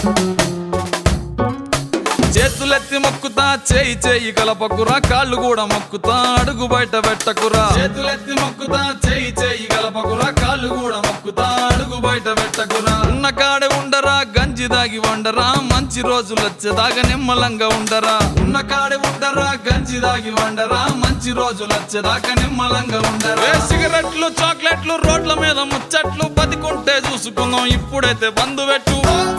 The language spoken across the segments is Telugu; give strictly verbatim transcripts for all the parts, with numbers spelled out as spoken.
చేతులెత్తి మొక్కుతా చేయి చేయి కలపకురా కాళ్ళు కూడా మొక్కుతా అడుగు బయట పెట్టకురా చేతులెత్తి మొక్కుతా చేయి చేయి కలపకురా కాళ్ళు కూడా మొక్కుతా అడుగు బయట పెట్టకురా ఉన్న కాడే ఉండరా గంజి దాగి వండరా మంచి రోజులు వచ్చేదాకా నిమ్మలంగా ఉండరా ఉన్న కాడే ఉండరా గంజి దాగి వండరా మంచి రోజులు వచ్చేదాకా నిమ్మలంగా ఉండరా సిగరెట్లు చాక్లెట్లు రోడ్ల మీద ముచ్చట్లు బతికుంటే చూసుకుందాం ఇప్పుడైతే బంధు పెట్టు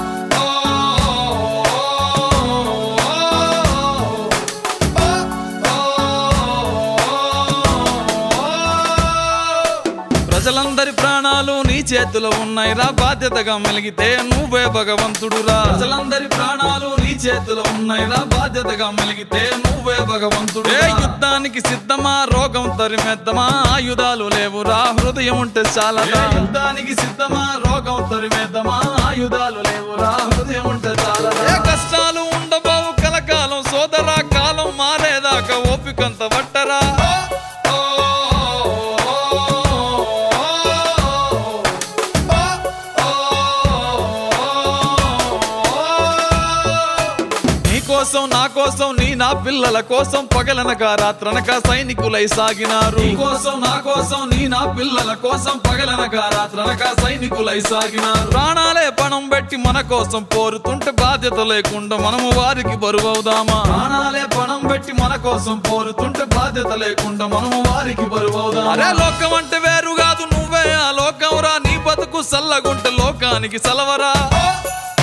ప్రజలందరి ప్రాణాలు నీ చేతిలో ఉన్నాయిరా బాధ్యతగా మెలిగితే నువ్వే భగవంతుడురా ప్రజలందరి ప్రాణాలు నీ చేతిలో ఉన్నాయిరా బాధ్యతగా మెలిగితే నువ్వే భగవంతుడు యుద్ధానికి సిద్ధమా రోగం తరిమేద్దామా ఆయుధాలు లేవురా హృదయం ఉంటే చాలా యుద్ధానికి సిద్ధమా రోగం తరిమేద్దామా ఆయుధాలు లేవురా హృదయం ఉంటే చాలా ఏ కష్టాలు ఉండబావు కలకాలం సోదరా కాలం మారేదాకా ఓపికంత పట్టరా కోసం నా కోసం నీ నా పిల్లల కోసం పగలనక రాత్రనక సైనికులై సాగినారు నీ కోసం నా కోసం నీ నా పిల్లల కోసం పగలనక రాత్రనక సైనికులై సాగినారు ప్రాణాలే పణం పెట్టి మన కోసం పోరుతుంటే బాధ్యత లేకుండా మనము వారికి బరువవుదామా ప్రాణాలే పణం పెట్టి మన కోసం పోరుతుంటే బాధ్యత లేకుండా మనము వారికి బరువవుదామా అరే లోకం అంటే వేరు కాదు నువ్వే ఆ లోకం రా నీ బతుకు సల్లగుంటే లోకానికి సలవరా